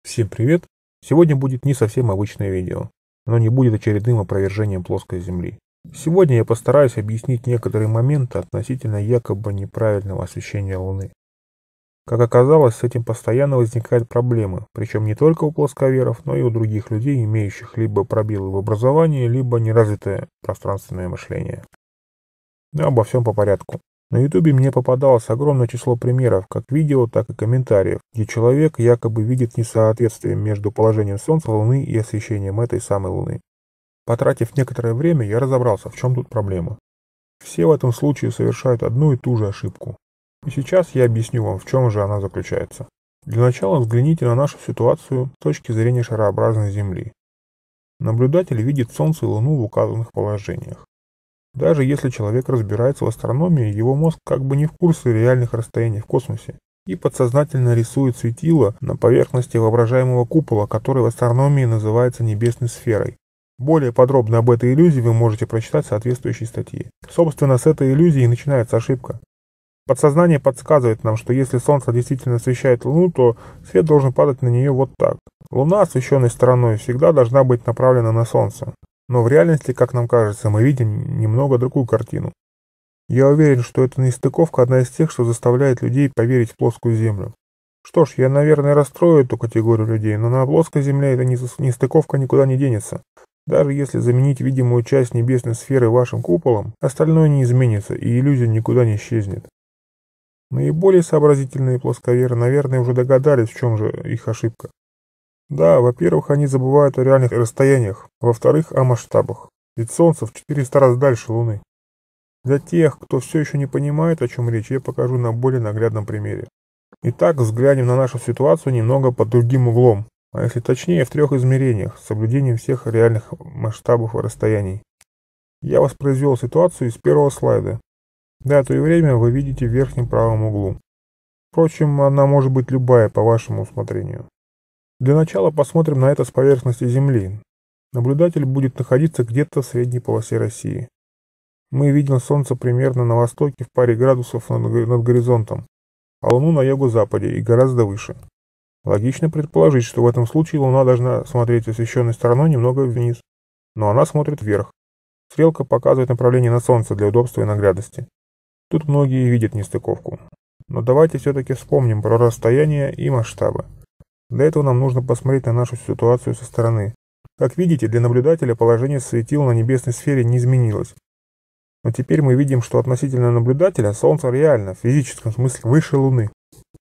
Всем привет! Сегодня будет не совсем обычное видео. Оно не будет очередным опровержением плоской Земли. Сегодня я постараюсь объяснить некоторые моменты относительно якобы неправильного освещения Луны. Как оказалось, с этим постоянно возникают проблемы, причем не только у плосковеров, но и у других людей, имеющих либо пробелы в образовании, либо неразвитое пространственное мышление. Но обо всем по порядку. На ютубе мне попадалось огромное число примеров, как видео, так и комментариев, где человек якобы видит несоответствие между положением Солнца, Луны и освещением этой самой Луны. Потратив некоторое время, я разобрался, в чем тут проблема. Все в этом случае совершают одну и ту же ошибку. И сейчас я объясню вам, в чем же она заключается. Для начала взгляните на нашу ситуацию с точки зрения шарообразной Земли. Наблюдатель видит Солнце и Луну в указанных положениях. Даже если человек разбирается в астрономии, его мозг как бы не в курсе реальных расстояний в космосе и подсознательно рисует светило на поверхности воображаемого купола, который в астрономии называется небесной сферой. Более подробно об этой иллюзии вы можете прочитать в соответствующей статье. Собственно, с этой иллюзии и начинается ошибка. Подсознание подсказывает нам, что если Солнце действительно освещает Луну, то свет должен падать на нее вот так. Луна, освещенной стороной, всегда должна быть направлена на Солнце. Но в реальности, как нам кажется, мы видим немного другую картину. Я уверен, что эта нестыковка одна из тех, что заставляет людей поверить в плоскую Землю. Что ж, я, наверное, расстрою эту категорию людей, но на плоской Земле эта нестыковка никуда не денется. Даже если заменить видимую часть небесной сферы вашим куполом, остальное не изменится и иллюзия никуда не исчезнет. Наиболее сообразительные плосковеры, наверное, уже догадались, в чем же их ошибка. Да, во-первых, они забывают о реальных расстояниях, во-вторых, о масштабах. Ведь Солнце в 400 раз дальше Луны. Для тех, кто все еще не понимает, о чем речь, я покажу на более наглядном примере. Итак, взглянем на нашу ситуацию немного под другим углом, а если точнее, в 3 измерениях, с соблюдением всех реальных масштабов и расстояний. Я воспроизвел ситуацию из первого слайда. Дату и время вы видите в верхнем правом углу. Впрочем, она может быть любая по вашему усмотрению. Для начала посмотрим на это с поверхности Земли. Наблюдатель будет находиться где-то в средней полосе России. Мы видим Солнце примерно на востоке в паре градусов над горизонтом, а Луну на юго-западе и гораздо выше. Логично предположить, что в этом случае Луна должна смотреть освещенной стороной немного вниз, но она смотрит вверх. Стрелка показывает направление на Солнце для удобства и наглядности. Тут многие видят нестыковку. Но давайте все-таки вспомним про расстояние и масштабы. Для этого нам нужно посмотреть на нашу ситуацию со стороны. Как видите, для наблюдателя положение светил на небесной сфере не изменилось. Но теперь мы видим, что относительно наблюдателя Солнце реально, в физическом смысле, выше Луны.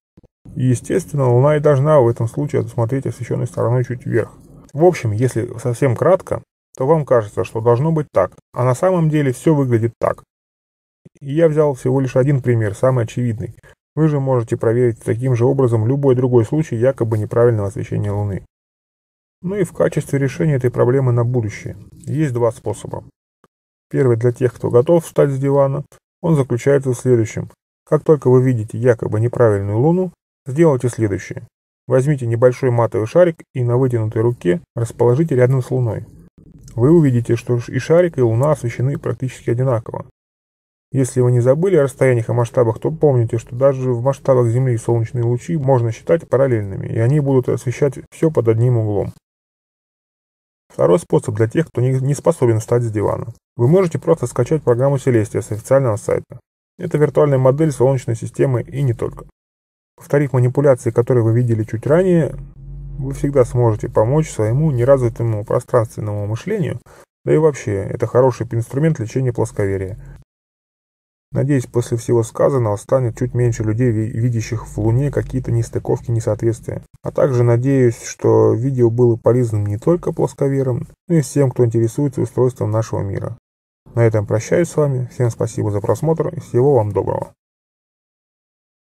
И естественно, Луна и должна в этом случае смотреть освещенной стороной чуть вверх. В общем, если совсем кратко, то вам кажется, что должно быть так, а на самом деле все выглядит так. И я взял всего лишь один пример, самый очевидный. Вы же можете проверить таким же образом любой другой случай якобы неправильного освещения Луны. Ну и в качестве решения этой проблемы на будущее есть 2 способа. Первый для тех, кто готов встать с дивана, он заключается в следующем. Как только вы видите якобы неправильную Луну, сделайте следующее. Возьмите небольшой матовый шарик и на вытянутой руке расположите рядом с Луной. Вы увидите, что и шарик, и Луна освещены практически одинаково. Если вы не забыли о расстояниях и масштабах, то помните, что даже в масштабах Земли солнечные лучи можно считать параллельными, и они будут освещать все под одним углом. Второй способ для тех, кто не способен встать с дивана. Вы можете просто скачать программу Celestia с официального сайта. Это виртуальная модель Солнечной системы и не только. Повторив манипуляции, которые вы видели чуть ранее, вы всегда сможете помочь своему неразвитому пространственному мышлению, да и вообще, это хороший инструмент лечения плосковерия. Надеюсь, после всего сказанного станет чуть меньше людей, видящих в Луне какие-то нестыковки, несоответствия. А также надеюсь, что видео было полезным не только плосковерам, но и всем, кто интересуется устройством нашего мира. На этом прощаюсь с вами, всем спасибо за просмотр и всего вам доброго.